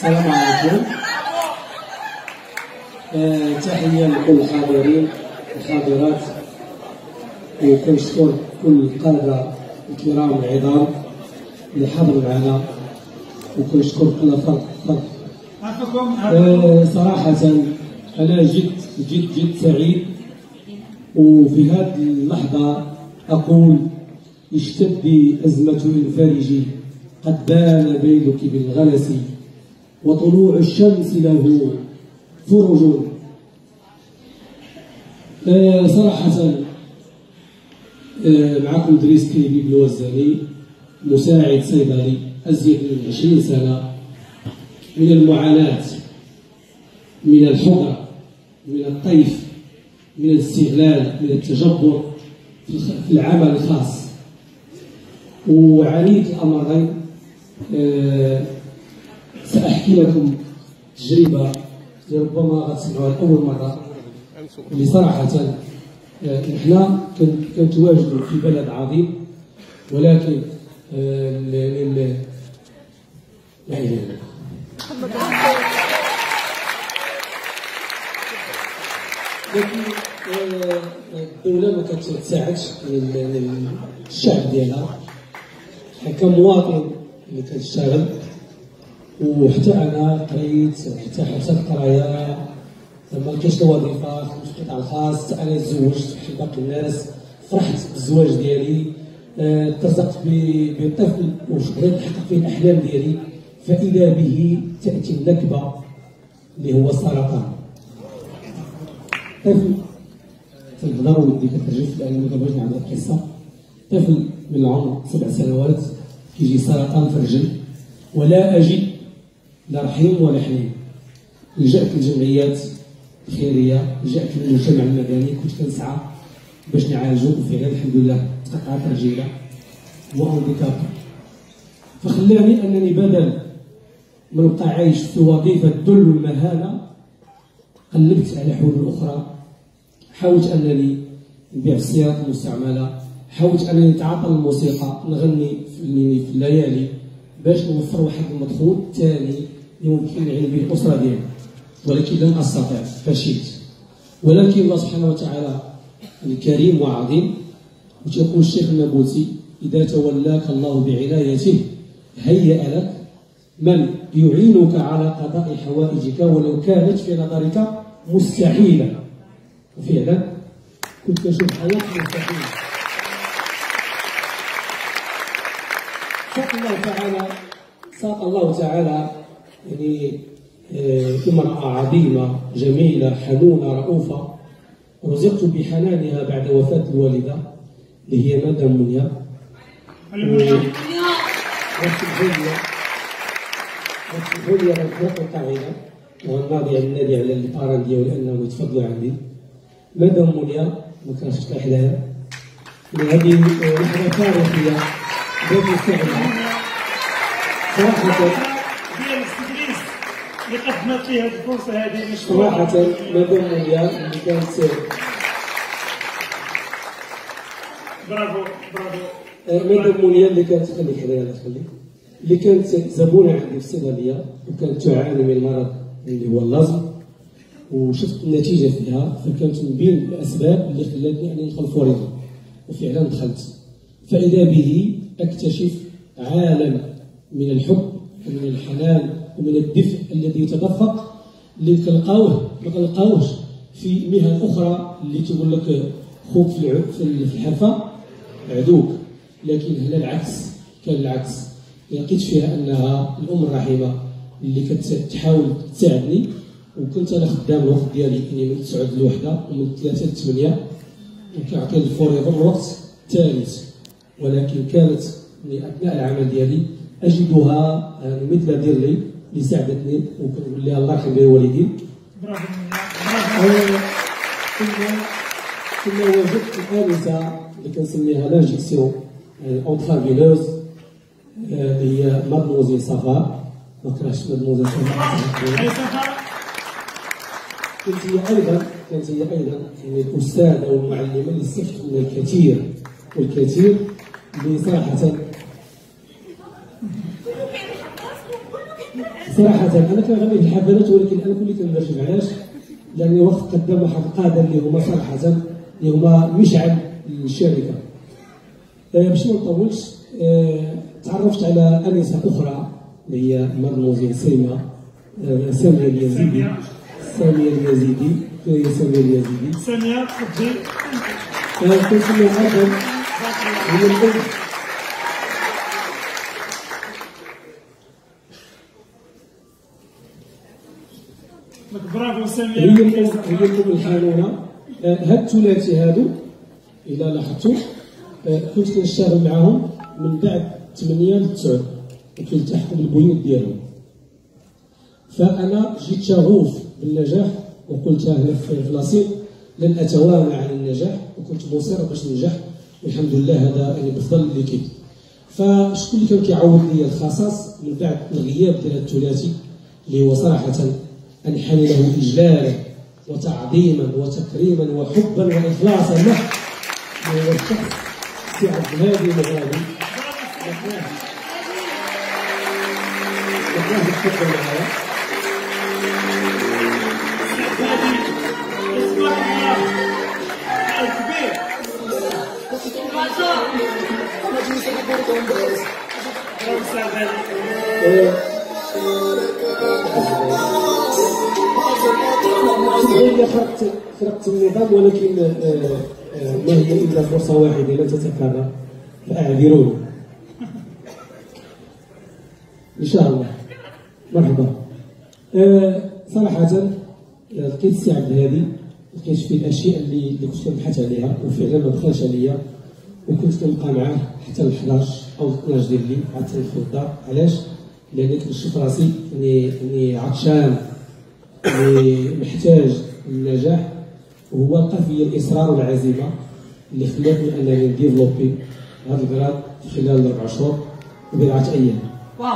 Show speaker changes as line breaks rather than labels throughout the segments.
السلام عليكم. تحية لكل الحاضرين والحاضرات، وكنشكر كل القادة الكرام العظام اللي حضروا معنا، وكنشكر كل فرد. صراحة أنا جد سعيد، وفي هذه اللحظة أقول اشتدي أزمة الفرج، قد بان بيدك بالغلس، وطلوع الشمس له فرج. صراحة معكم دريس كيبي بالوزاني، مساعد صيدلي، أزيد من 20 سنة من المعاناة، من الحقرة، من الطيف، من الاستغلال، من التجبر في العمل الخاص، وعانيت الأمرين. سأحكي لكم تجربة ربما غتسمعوها لأول مرة، اللي صراحة نحن كنتواجدوا في بلد عظيم، ولكن لكن الدولة ما كتساعدش الشعب ديالها. كمواطن اللي كنشتغل، وحتى انا قريت، حتى القرايه ما كاينش الوظيفه في القطاع الخاص. انا تزوجت بحال باقي الناس، فرحت بالزواج ديالي، ترزقت بطفل وبغيت نحقق فيه الاحلام ديالي، فاذا به تاتي النكبه اللي هو السرطان. طفل تنهضر ودي كترجف، لان ما بغيتش نعمل القصه. طفل من العمر 7 سنوات كيجي سرطان في الرجل، ولا اجد لا رحيم ولا حنين. لجأت للجمعيات الخيريه، لجأت للمجتمع المدني، كنت كنسعى باش نعالجو، وفعلا الحمد لله تقطعت رجيله وهانديكاب. فخلاني انني بدل ما نبقى عايش في وظيفه الذل والمهانه، قلبت على حلول اخرى. حاولت انني نبيع السيارات المستعمله، حاولت انني نتعاطى الموسيقى، نغني في الليالي باش نوفر واحد المدخول ثاني يمكن نعين به الاسره ديالي، ولكن لم استطع، فشلت. ولكن الله سبحانه وتعالى الكريم وعظيم، وتيقول الشيخ النابلسي: اذا تولاك الله بعنايته هيأ لك من يعينك على قضاء حوائجك ولو كانت في نظرك مستحيله. وفعلا كنت كنشوف حياه مستحيله. ساق الله تعالى يعني امرأة عظيمة جميلة حنونة رؤوفة، رزقت بحنانها بعد وفاة الوالدة اللي هي مدام منيا. واسمحوا لي غنخلق القاعدة وغناضي على الباران ديالي لأنهم يتفضلوا عندي. مدام منيا ما كانش كحلاها، هذه لحظة تاريخية بغيت نستعملها صراحة
ديال التدريس اللي قدمت ليه هذه الفرصة هذه.
صراحة مدام منيا اللي كانت
برافو
مدام منيا اللي كانت اللي كانت زبونة عندي في الصيدلية، وكانت تعاني من مرض اللي هو اللزم، وشفت النتيجة فيها، فكانت من بين الأسباب اللي خلتني أني ندخل فوريضا، وفعلا دخلت. فإذا به أكتشف عالم من الحب ومن الحنان ومن الدفء الذي يتدفق، اللي ما كنلقاوهش في مهن أخرى اللي تقول لك خوك في الحرفة عدوك. لكن هنا العكس، كان العكس. لقيت فيها أنها الأم الرحيمة اللي كتحاول تساعدني، وكنت أنا خدام الوقت ديالي يعني من 9 ل1 ومن 3 ل 8، وكنعطي الفوريضة الوقت الثالث. ولكن كانت اثناء العمل ديالي اجدها مثل ديرلي اللي ساعدتني، وكنقول لها الله يرحم بها الوالدين. كنا وجدت الانسه اللي كنسميها لاجيكسيون اونترافينوز، اللي هي مادموزيل صفاء. ما كرهتش مادموزيل صفاء. كانت هي ايضا الاستاذه والمعلمه اللي استفدت منها الكثير والكثير، اللي صراحه صراحة أنا كنغني في الحفلات، ولكن أنا كلي كنرجم. علاش؟ لأني وقت قدام واحد القادة اللي هما صراحة اللي هما مشعل الشركة. باش ما نطولش، تعرفت على أنسة أخرى اللي هي مادموزيل سامية اليزيدي. سامية اليزيدي.
سامية تفضلي.
كنسميها أيضا هي الأم.
برافو سامية.
هي الأم الحانونة. هاد الثلاثي هادو إلا لاحظتوا كنت كنشتغل معاهم من بعد 8 ل 9 وكيلتحقوا بالبيوت ديالهم. فأنا جيت شغوف بالنجاح وقلتها هنا في لاسين لن أتوانى عن النجاح، وكنت مصر باش ننجح، والحمد لله هذا يعني بفضل ليكيب. فشكون اللي كان كيعاود لي الخصاص من بعد الغياب ديال الثلاثي اللي هو صراحة أنحني له إجلالا وتعظيما وتكريما وحبا وإخلاصا له، هو الشخص سي عبد الهادي المغربي. الله يتفضل معايا. خرقت النظام، ولكن ما هي الا فرصه واحده لن تتكرر، فاعذروني ان شاء الله. مرحبا. صراحه لقيت السي عبد الهادي، لقيت فيه الاشياء اللي كنت كنبحث عليها، وفعلا ما بخلش عليا، وكنت كنبقى معاه حتى ل 11 او 12 ديال الليل عاد تندخل الدار. علاش؟ لاني كنشوف راسي اني عطشان، اني محتاج للنجاح، وهو لقى فيا الاصرار والعزيمه اللي خلاتني انني نديفلوبي هذا الكراد في خلال 4 شهور وبضعه ايام.
واو.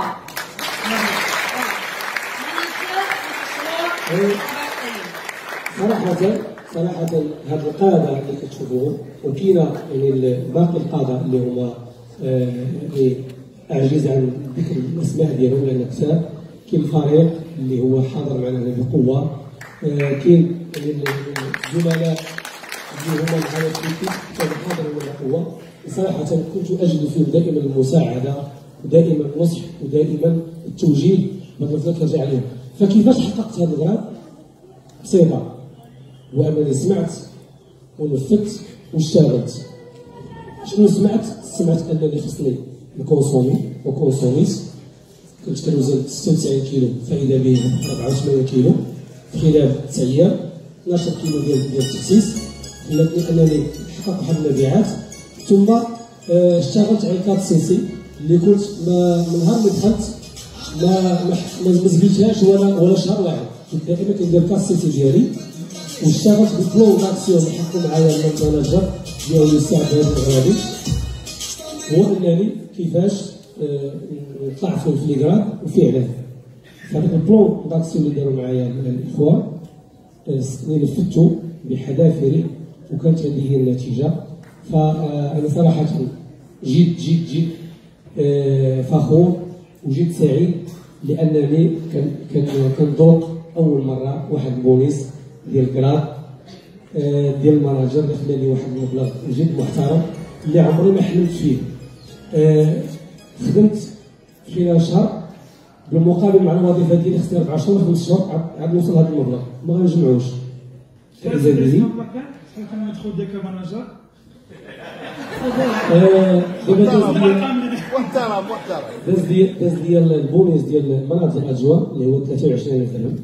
صراحة هاد القادة اللي كتشوفوهم، وكاينة يعني باقي القادة اللي هما اللي أعجز عن ذكر الأسماء ديالهم لأن كثار. كاين الفريق اللي هو حاضر معنا بقوة، كاين الزملاء اللي هما معنا في التيم كانوا حاضرين بقوة. صراحة كنت أجد فيهم دائما المساعدة ودائما النصح ودائما التوجيه، ما كنرجع عليهم. فكيفاش حققت هذا الغرض؟ بسيطة، وأنني سمعت ونفذت واشتغلت. شنو سمعت؟ سمعت أنني خصني نكونسومي وكونسوميت. كنت كنوزن 96 كيلو، فإذا به 84 كيلو في خلال 9 أيام. 12 كيلو ديال التخسيس خلاتني أنني نحقق واحد المبيعات. ثم اشتغلت على 4 سي اللي كنت من نهار اللي دخلت ما زبيتهاش ولا شهر واحد. كنت دائما كندير 4 سي ديالي، واشتغلت بالبلون داكسيون اللي حكم معايا المانجر ديالي السي عبد الهادي المغربي، هو انني كيفاش نطلع في الفليغراد. وفعلا فهذاك البلون داكسيون اللي داروا معايا الاخوان نفذته بحذافيري، وكانت هذه هي النتيجه. فانا صراحه جيت فخور وجيت سعيد، لانني كنذوق اول مره واحد البونيس ديال كراد ديال المناجر اللي خلاني واحد المبلغ جد محترم اللي عمري ما حلمت فيه. خدمت خلال شهر، بالمقابل مع الوظيفه ديالي خصني 4 شهور 5 شهور عاد نوصل لهذا المبلغ، ما غنجمعوش.
كان ندخل ديك المناجر
داز ديال البونيس ديال مناطق الاجواء اللي هو 23,000 درهم.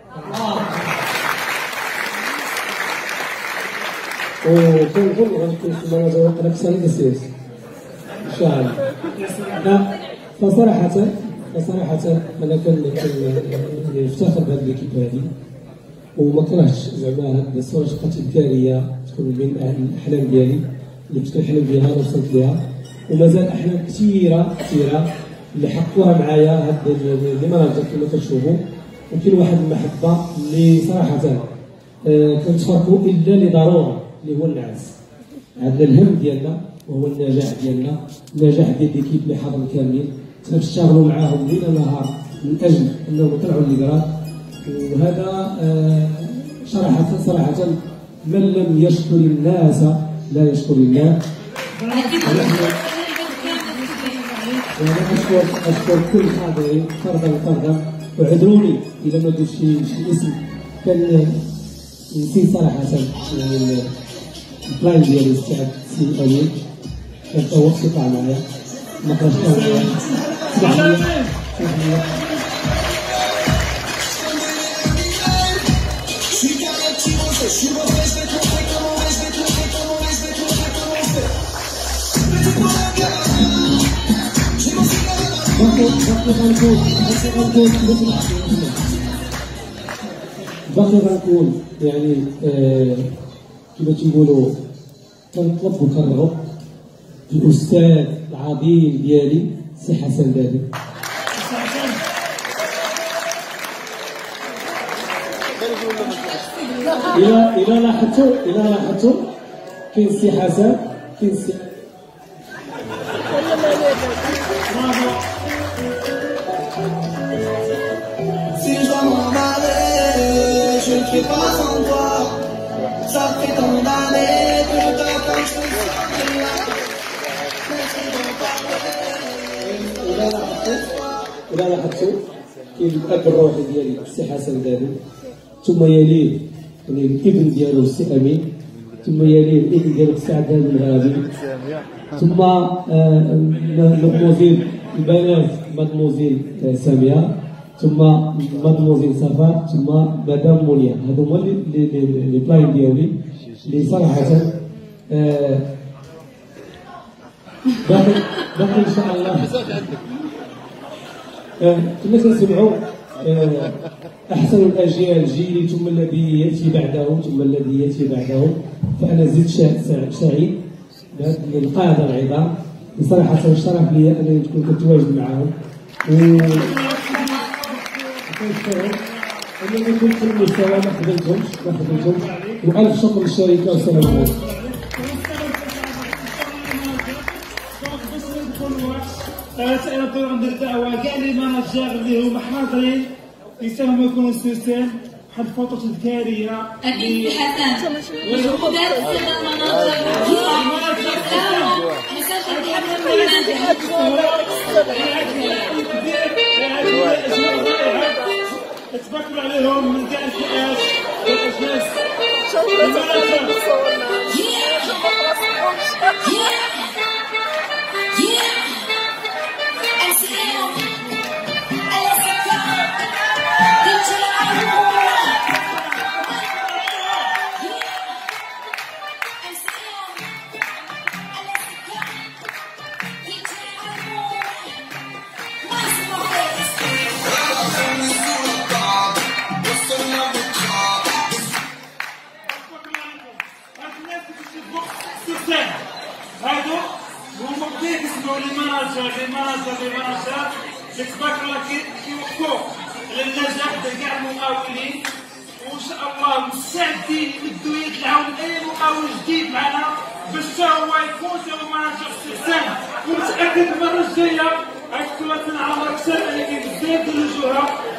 وكنظن غنكون في المناطق واقيلا في سنه السياسه ان شاء الله. فصراحه انا كنفتخر بهذه ليكيب هذه، وما كرهتش زعما هذه الصوره تبقى تذكاريه تكون بين الاحلام ديالي اللي كنت كنحلم بها وصلت لها، ومازال احلام كثيره اللي حققوها معايا هاد لي مناطق كما كتشوفوا. وكاين واحد المحبه اللي صراحه كنتفرقوا الا لضروره اللي هو النعاس. عندنا الهم ديالنا وهو النجاح ديالنا، النجاح ديال ليكيب اللي حاضر كاملين، تنشتغلوا معاهم ليل نهار من اجل انهم يطلعوا الليغرات. وهذا صراحه من لم يشكر الناس لا يشكر الله. وانا اشكر كل حاضرين فردا واعذروني اذا ما درتش شي اسم. كان نسيت صراحه البلان ديالي تاع السي امين، كان هو يطلع معايا ما قدرتش باقي غنقول يعني كما تيقولوا كنطلب وكنرغب في الاستاذ العظيم ديالي سي حسن دابي. إلا لاحظتوا كاين سي حسن كاين سي
Si je dois m'en aller, je ne fais pas sans toi. Ça fait tant d'années que je t'attends, je suis là.
إلا لاحظتوا كاين الأب الروحي ديالي السي حسن دابي، ثم يليه الابن ديالو السي أمين، ثم يليه الابن ديالو السي عبد المغربي، ثم مدموزيل البنات مدموزيل سامية، ثم مدموزيل صفاء، ثم مدام منيا. هادو هما لي بلاين ديالي اللي صراحة باقي إن شاء الله. كنا كنسمعوا أحسن الأجيال جيلي ثم الذي يأتي بعدهم ثم الذي يأتي بعدهم. فأنا زدت سعيد بهذه القادة العظام، بصراحة شرف لي أنني نكون كنتواجد معهم، وكنشكرهم أنني كنت في المستوى ما خدمتهمش، وألف شكر للشركة والسلام عليكم.
تأثير عند الدعوة كاع لي ماناجر اللي هما حاضرين يساهموا يكونوا سيستم بحال فوطو تذكارية.
أكيد حسن وجودات المناجر
تبكروا عليهم من كاع الفئات والأجناس. هادو هما بداو يسمعوا لي ماناجر اللي تبارك الله كيوقفوا على النجاح ديال كاع المقاولين، وان شاء الله مستعدين يمدوا يد العون لاي مقاول جديد معنا باش حتى هو يكون هو ماناجر استحسان. ومتاكد المره الجايه غتكون عمرك سنه اللي كاين بزاف ديال الوجوه